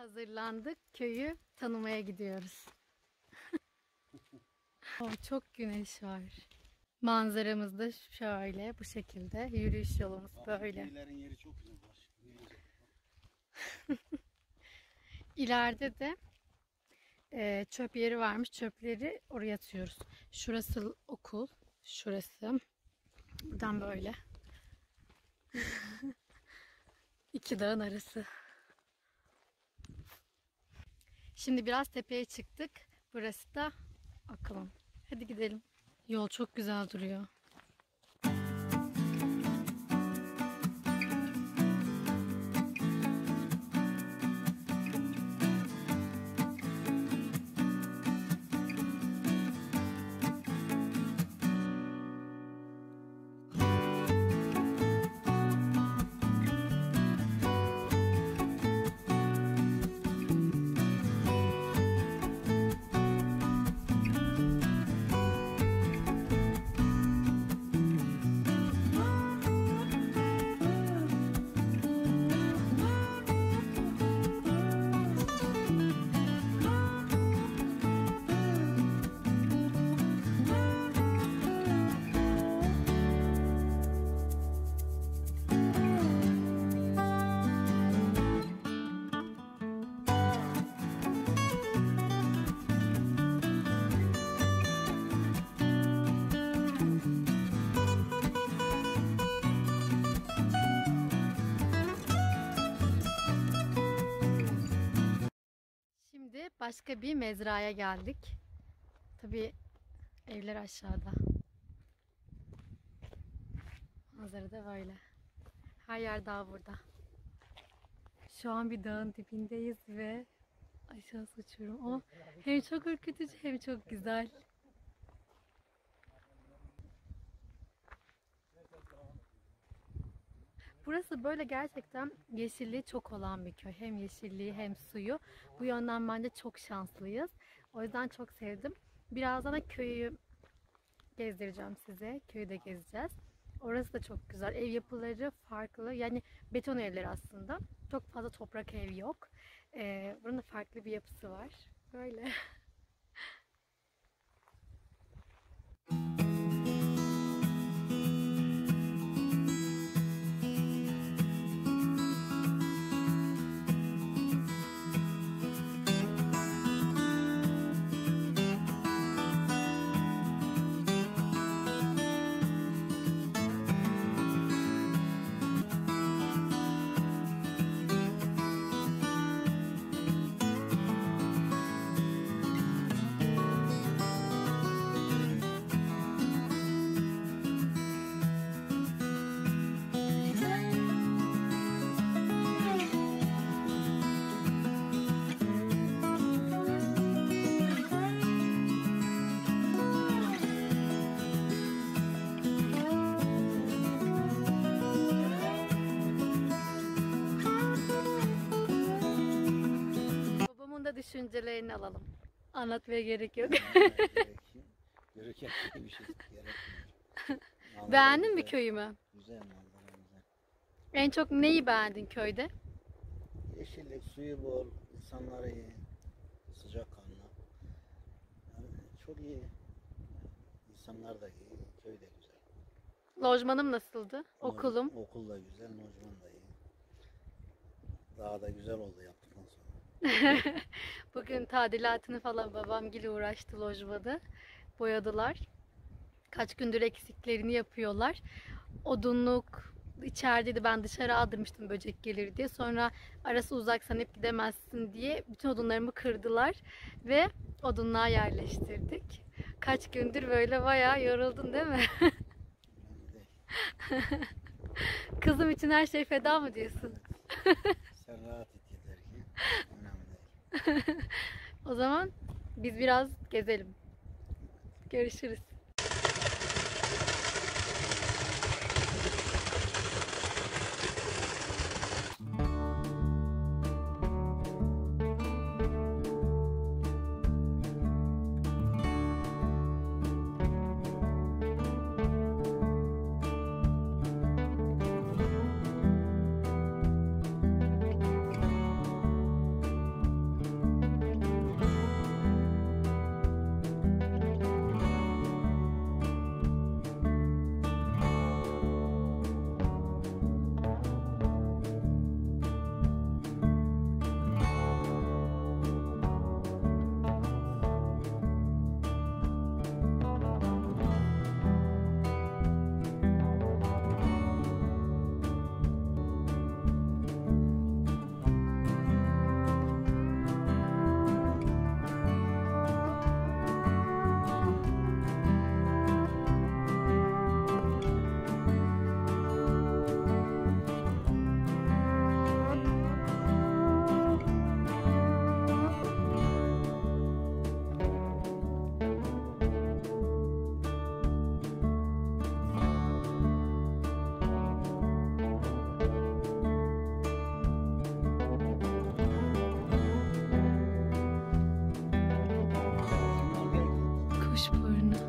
Hazırlandık. Köyü tanımaya gidiyoruz. Çok güneş var. Manzaramız da şöyle bu şekilde. Yürüyüş yolumuz böyle. Köylerin yeri çok güzel. İleride de çöp yeri varmış. Çöpleri oraya atıyoruz. Şurası okul. Şurası. Buradan böyle. İki dağın arası. Şimdi biraz tepeye çıktık. Burası da okulum. Hadi gidelim. Yol çok güzel duruyor. Şimdi başka bir mezraya geldik. Tabii evler aşağıda. Manzara da böyle. Her yer dağ burada. Şu an bir dağın dibindeyiz ve aşağısı uçuyorum ama hem çok ürkütücü hem çok güzel. Burası böyle gerçekten yeşilliği çok olan bir köy. Hem yeşilliği hem suyu. Bu yönden bence çok şanslıyız. O yüzden çok sevdim. Birazdan da köyü gezdireceğim size. Köyü de gezeceğiz. Orası da çok güzel. Ev yapıları farklı. Yani beton evler aslında. Çok fazla toprak ev yok. Buranın da farklı bir yapısı var. Böyle. Düşüncelerini alalım. Anlatmaya gerek yok. Gereken bir şey gerekmiyor. Beğendin mi köyümü? Güzel manzara güzel. En çok neyi beğendin köyde? Yeşillik, suyu bol, insanları iyi, sıcakkanlı. Yani çok iyi. İnsanlar da iyi, köy de güzel. Lojmanım nasıldı? Okulum. Okul da güzel, lojman da iyi. Daha da güzel oldu yaptıktan sonra. Bugün tadilatını falan babamgille uğraştı lojmanı. Boyadılar. Kaç gündür eksiklerini yapıyorlar. Odunluk içerideydi. Ben dışarı aldırmıştım böcek gelir diye. Sonra arası uzaksan hep gidemezsin diye bütün odunlarımı kırdılar. Ve odunluğa yerleştirdik. Kaç gündür böyle bayağı yoruldun değil mi? Kızım için her şey feda mı diyorsun? Sen rahat et yeter ki. Önemli değil. O zaman biz biraz gezelim. Görüşürüz. Kuşburnu.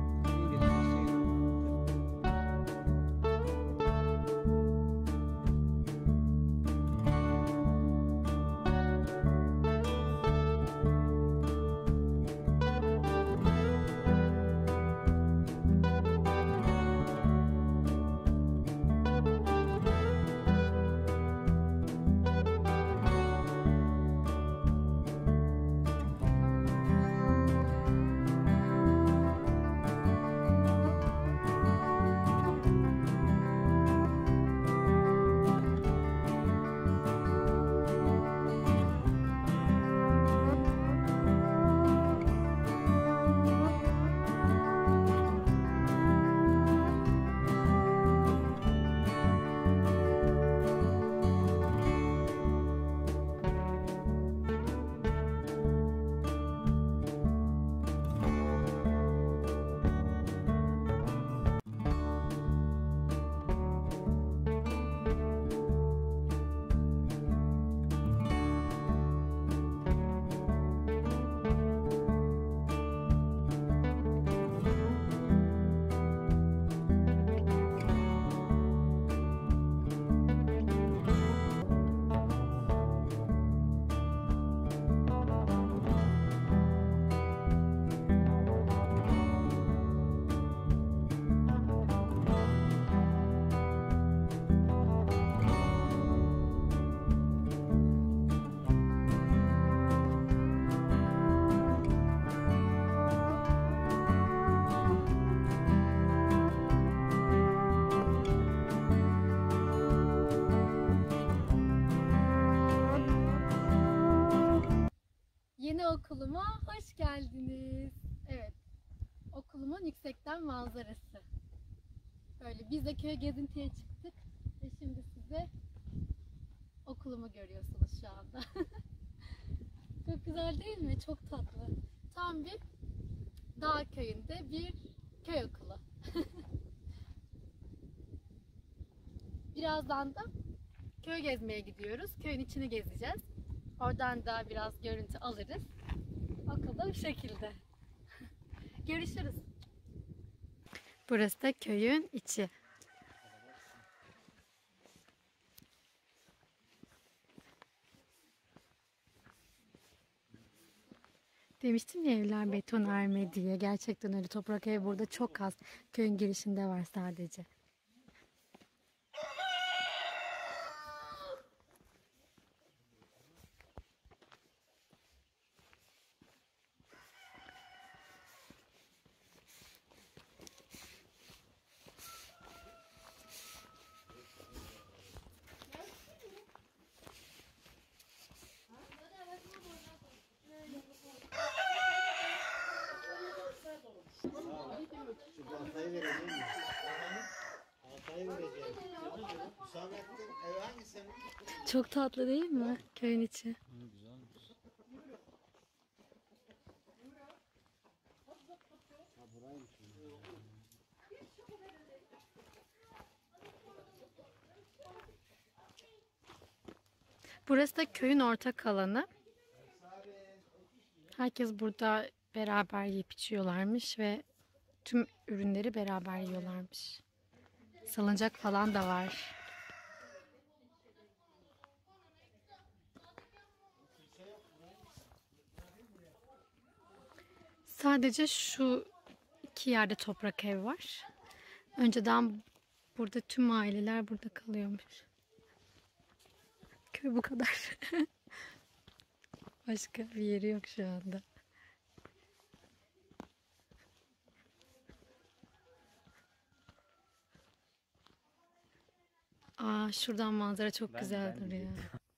Yeni okuluma hoş geldiniz. Evet, okulumun yüksekten manzarası. Böyle biz de köye gezintiye çıktık ve şimdi size okulumu görüyorsunuz şu anda. Çok güzel değil mi? Çok tatlı. Tam bir dağ köyünde bir köy okulu. Birazdan da köy gezmeye gidiyoruz. Köyün içini gezeceğiz. Oradan da biraz görüntü alırız. Okulda bu şekilde. Görüşürüz. Burası da köyün içi. Demiştim ya evler betonarme diye. Gerçekten öyle. Toprak ev burada çok az. Köyün girişinde var sadece. Şu baltayı vereceğim mi? Baltayı vereceğim. Hüsamettin ev hangi senin? Çok tatlı değil mi? Köyün içi. Güzelmiş. Ha buraymış. Burası da köyün ortak alanı. Herkes burada beraber yiyip içiyorlarmış ve tüm ürünleri beraber yiyorlarmış. Salıncak falan da var. Sadece şu iki yerde toprak ev var. Önceden burada tüm aileler burada kalıyormuş. Köy bu kadar. Başka bir yeri yok şu anda. Aa, şuradan manzara çok güzel duruyor.